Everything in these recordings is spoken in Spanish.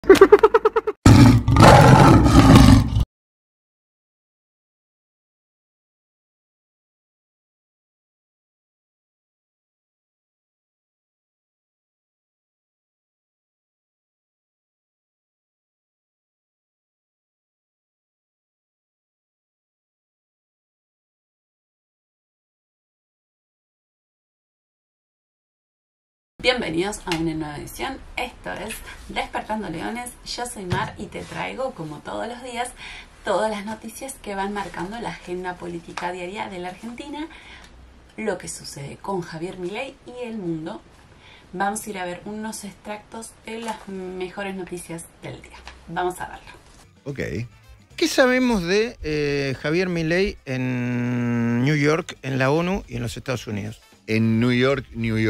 Bienvenidos a una nueva edición, esto es Despertando Leones, yo soy Mar y te traigo, como todos los días, todas las noticias que van marcando la agenda política diaria de la Argentina, lo que sucede con Javier Milei y el mundo. Vamos a ir a ver unos extractos de las mejores noticias del día. Vamos a verlo. Ok. ¿Qué sabemos de Javier Milei en New York, en la ONU y en los Estados Unidos? En New York.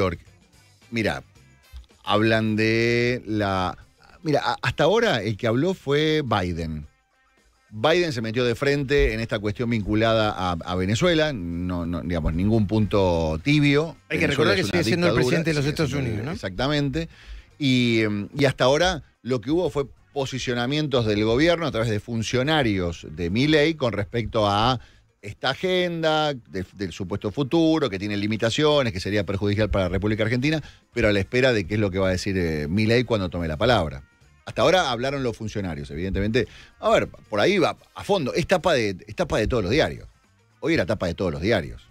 Mira, hablan de la... Mira, hasta ahora el que habló fue Biden. Biden se metió de frente en esta cuestión vinculada a Venezuela, no, digamos, ningún punto tibio. Hay que recordar que sigue siendo el presidente de los Estados Unidos, ¿no? Exactamente. Y hasta ahora lo que hubo fue posicionamientos del gobierno a través de funcionarios de Milei con respecto a esta agenda del supuesto futuro, que tiene limitaciones, que sería perjudicial para la República Argentina, pero a la espera de qué es lo que va a decir Milei cuando tome la palabra. Hasta ahora hablaron los funcionarios, evidentemente. A ver, por ahí va a fondo. Es tapa de todos los diarios. Hoy era tapa de todos los diarios.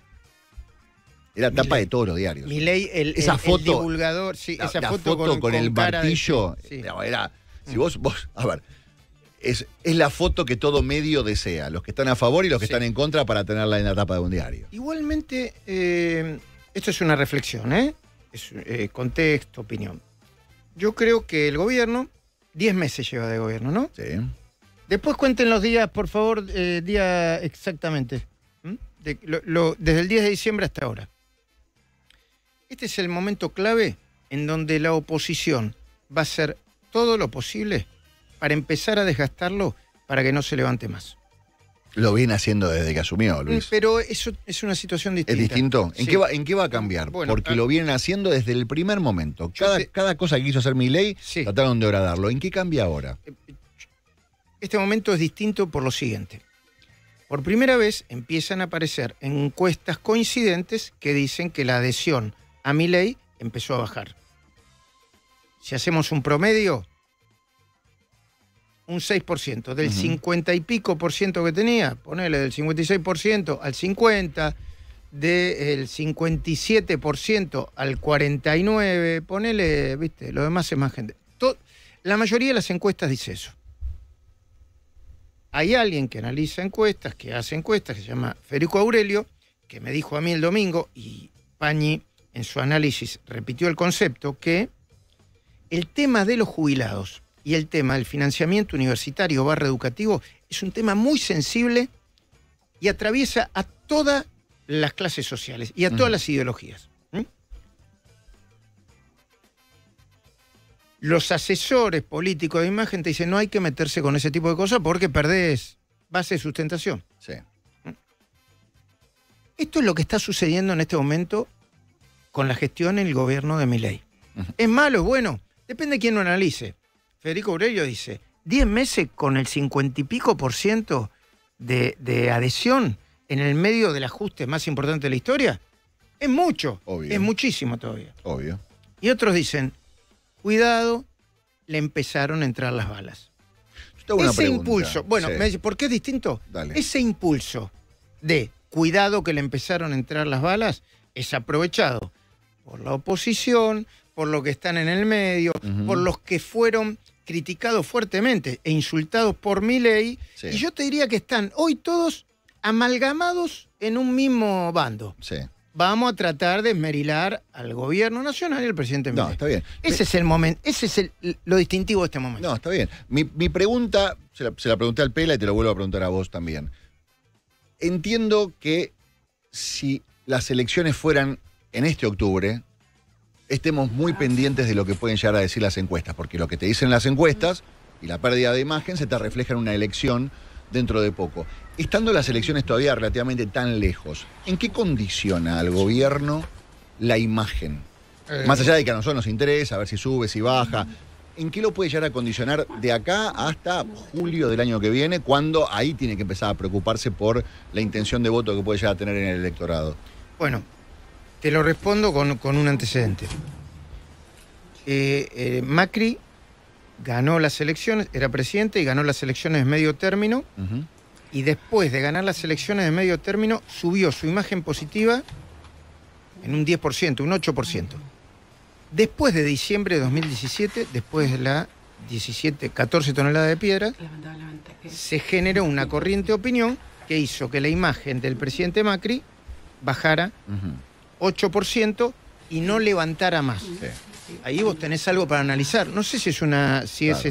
Era tapa de todos los diarios. Milei, esa foto, el divulgador, sí, esa foto con el martillo. Sí. Era, si vos, a ver, es la foto que todo medio desea, los que están a favor y los que están en contra para tenerla en la tapa de un diario. Igualmente, esto es una reflexión, es contexto, opinión. Yo creo que el gobierno, 10 meses lleva de gobierno, ¿no? Sí. Después cuenten los días, por favor, día exactamente. Desde el 10 de diciembre hasta ahora. Este es el momento clave en donde la oposición va a hacer todo lo posible para empezar a desgastarlo para que no se levante más. Lo viene haciendo desde que asumió, Luis. Pero eso es una situación distinta. ¿Es distinto? Sí. ¿En qué va a cambiar? Bueno, porque lo vienen haciendo desde el primer momento. Cada cosa que quiso hacer Milei, sí, trataron de horadarlo. ¿En qué cambia ahora? Este momento es distinto por lo siguiente. Por primera vez empiezan a aparecer encuestas coincidentes que dicen que la adhesión a Milei empezó a bajar. Si hacemos un promedio, un 6%, del 50 y pico por ciento que tenía, ponele del 56% al 50%, del 57% al 49%, ponele, viste, lo demás es más gente. La mayoría de las encuestas dice eso. Hay alguien que analiza encuestas, que hace encuestas, que se llama Federico Aurelio, que me dijo a mí el domingo, y Pañi en su análisis repitió el concepto, que el tema de los jubilados y el tema del financiamiento universitario / educativo es un tema muy sensible y atraviesa a todas las clases sociales y a todas las ideologías. Los asesores políticos de imagen te dicen no hay que meterse con ese tipo de cosas porque perdés base de sustentación. Sí. Esto es lo que está sucediendo en este momento con la gestión en el gobierno de Milei. ¿Es malo? ¿Es bueno? Depende de quién lo analice. Federico Aurelio dice, 10 meses con el 50 y pico por ciento de adhesión en el medio del ajuste más importante de la historia, es mucho. Obvio. Es muchísimo todavía. Obvio. Y otros dicen, cuidado, le empezaron a entrar las balas. Ese impulso, bueno, sí. Me dice, ¿por qué es distinto? Dale. Ese impulso de cuidado que le empezaron a entrar las balas es aprovechado por la oposición, por los que están en el medio, por los que fueron criticados fuertemente e insultados por Milei. Sí. Y yo te diría que están hoy todos amalgamados en un mismo bando. Sí. Vamos a tratar de esmerilar al gobierno nacional y al presidente Milei. No, está bien. Ese es el momento, ese es lo distintivo de este momento. No, está bien. Mi pregunta, se la pregunté al Pela y te lo vuelvo a preguntar a vos también. Entiendo que si las elecciones fueran en este octubre, estemos muy pendientes de lo que pueden llegar a decir las encuestas, porque lo que te dicen las encuestas y la pérdida de imagen se te refleja en una elección dentro de poco. Estando las elecciones todavía relativamente tan lejos, ¿en qué condiciona al gobierno la imagen? Más allá de que a nosotros nos interesa, a ver si sube, si baja, ¿En qué lo puede llegar a condicionar de acá hasta julio del año que viene, cuando ahí tiene que empezar a preocuparse por la intención de voto que puede llegar a tener en el electorado? Bueno, te lo respondo con un antecedente. Macri ganó las elecciones, era presidente y ganó las elecciones de medio término. Y después de ganar las elecciones de medio término, subió su imagen positiva en un 10%, un 8%. Después de diciembre de 2017, después de la 14 toneladas de piedra, se generó una corriente de opinión que hizo que la imagen del presidente Macri bajara 8% y no levantara más. Ahí vos tenés algo para analizar. No sé si es una...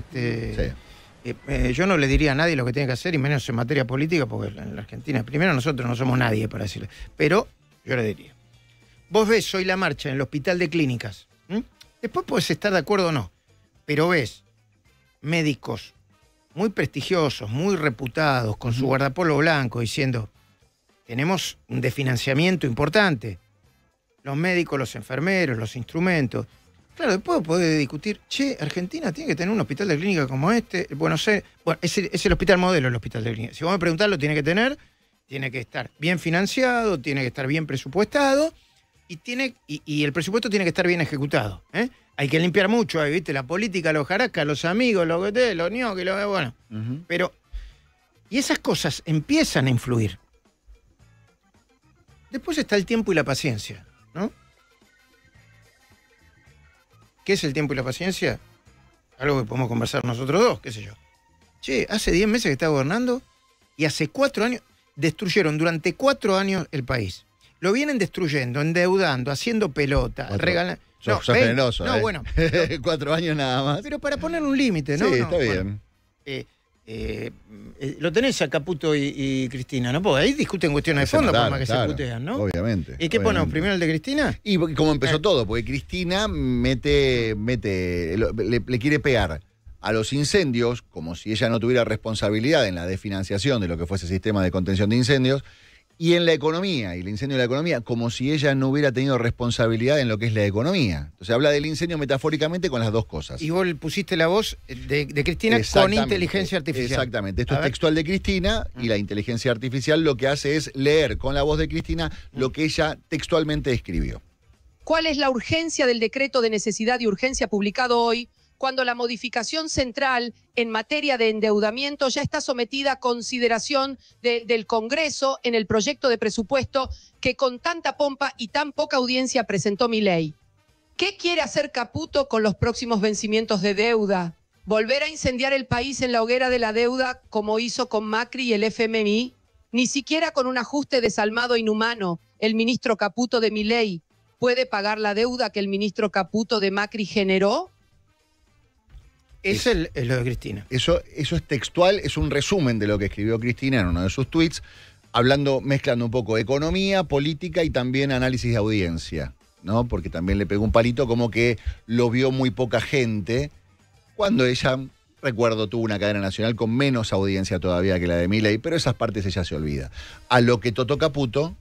yo no le diría a nadie lo que tiene que hacer, y menos en materia política, porque en la Argentina, primero, nosotros no somos nadie para decirle. Pero yo le diría. Vos ves hoy la marcha en el Hospital de Clínicas. Después podés estar de acuerdo o no. Pero ves médicos muy prestigiosos, muy reputados, con su guardapolvo blanco, diciendo, tenemos un desfinanciamiento importante. Los médicos, los enfermeros, los instrumentos. Claro, después podés discutir, Argentina tiene que tener un hospital de clínica como este. Bueno, es el hospital modelo, el hospital de clínica. Si vos me preguntás, lo tiene que tener, tiene que estar bien financiado, tiene que estar bien presupuestado y el presupuesto tiene que estar bien ejecutado. Hay que limpiar mucho ahí, ¿viste? La política, los jaracas, los amigos, los ñoquis, bueno. Pero, y esas cosas empiezan a influir. Después está el tiempo y la paciencia, ¿no? ¿Qué es el tiempo y la paciencia? Algo que podemos conversar nosotros dos, qué sé yo. Hace 10 meses que está gobernando y hace 4 años destruyeron durante 4 años el país. Lo vienen destruyendo, endeudando, haciendo pelota, regalando. Sos generoso, no, bueno. 4 años nada más. Pero para poner un límite, ¿no? Sí, está bien. Lo tenés a Caputo y Cristina, ¿no? Porque ahí discuten cuestiones de fondo, por más que se putean, ¿no? Obviamente. ¿Y qué ponemos? ¿Primero el de Cristina? Y como empezó todo, porque Cristina le quiere pegar a los incendios, como si ella no tuviera responsabilidad en la desfinanciación de lo que fue ese sistema de contención de incendios, y en la economía, y el incendio de la economía, como si ella no hubiera tenido responsabilidad en lo que es la economía. Entonces habla del incendio metafóricamente con las dos cosas. Y vos pusiste la voz de Cristina con inteligencia artificial. Exactamente. Esto es textual de Cristina, y la inteligencia artificial lo que hace es leer con la voz de Cristina lo que ella textualmente escribió. ¿Cuál es la urgencia del decreto de necesidad y urgencia publicado hoy, cuando la modificación central en materia de endeudamiento ya está sometida a consideración del Congreso en el proyecto de presupuesto que con tanta pompa y tan poca audiencia presentó Milei? ¿Qué quiere hacer Caputo con los próximos vencimientos de deuda? ¿Volver a incendiar el país en la hoguera de la deuda como hizo con Macri y el FMI? Ni siquiera con un ajuste desalmado e inhumano, el ministro Caputo de Milei puede pagar la deuda que el ministro Caputo de Macri generó. Es lo de Cristina. Eso es textual, es un resumen de lo que escribió Cristina en uno de sus tweets, mezclando un poco economía, política y también análisis de audiencia, ¿no? Porque también le pegó un palito como que lo vio muy poca gente, cuando ella, recuerdo, tuvo una cadena nacional con menos audiencia todavía que la de Milei, pero esas partes ella se olvida. A lo que Toto Caputo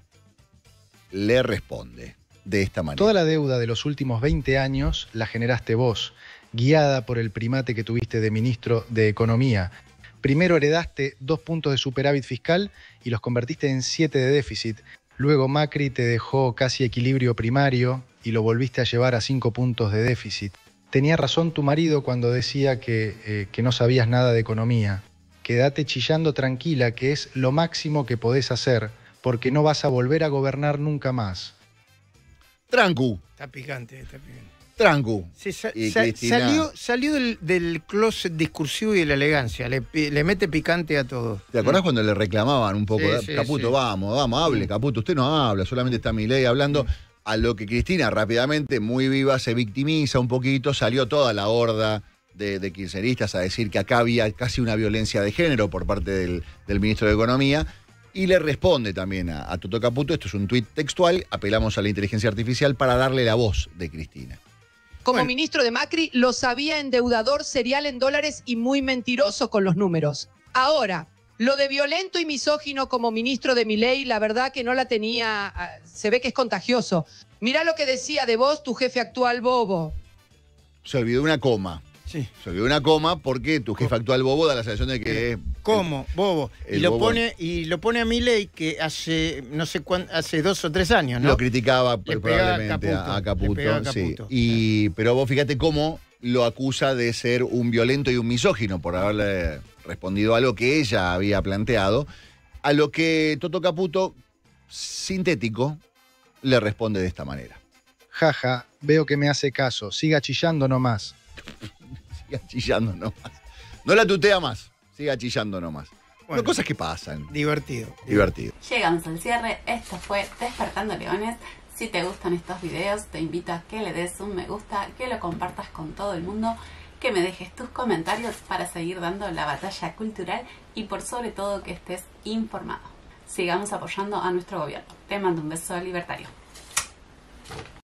le responde de esta manera. Toda la deuda de los últimos 20 años la generaste vos, guiada por el primate que tuviste de ministro de Economía. Primero heredaste 2 puntos de superávit fiscal y los convertiste en 7 de déficit. Luego Macri te dejó casi equilibrio primario y lo volviste a llevar a 5 puntos de déficit. Tenía razón tu marido cuando decía que no sabías nada de economía. Quédate chillando tranquila, que es lo máximo que podés hacer, porque no vas a volver a gobernar nunca más. Trancu. Está picante, está picante. Trancu. Sí, salió del closet discursivo y de la elegancia. Le mete picante a todo. ¿Te acordás cuando le reclamaban un poco? Caputo, vamos, hable, Caputo. Usted no habla, solamente está Milei hablando. A lo que Cristina rápidamente, muy viva, se victimiza un poquito. Salió toda la horda de kirchneristas a decir que acá había casi una violencia de género por parte del ministro de Economía. Y le responde también a Toto Caputo. Esto es un tuit textual. Apelamos a la inteligencia artificial para darle la voz de Cristina. Como ministro de Macri, lo sabía endeudador serial en dólares y muy mentiroso con los números. Ahora, lo de violento y misógino como ministro de Milei, la verdad que no la tenía, se ve que es contagioso. Mirá lo que decía de vos tu jefe actual, Bobo. Se olvidó una coma. Sí. Se olvidó una coma porque tu jefe actual Bobo da la sensación de que... ¿Cómo? Bobo. Y lo pone a Milei, que hace, no sé cuánto, hace 2 o 3 años, ¿no? Lo criticaba probablemente a Caputo. Sí. Pero vos fíjate cómo lo acusa de ser un violento y un misógino por haberle respondido a algo que ella había planteado, a lo que Toto Caputo, sintético, le responde de esta manera. Jaja, veo que me hace caso, siga chillando nomás. Siga chillando nomás. No la tutea más, siga chillando nomás. Bueno, cosas que pasan. Divertido. Llegamos al cierre. Esto fue Despertando Leones. Si te gustan estos videos, te invito a que le des un me gusta, que lo compartas con todo el mundo, que me dejes tus comentarios para seguir dando la batalla cultural y por sobre todo que estés informado. Sigamos apoyando a nuestro gobierno. Te mando un beso libertario.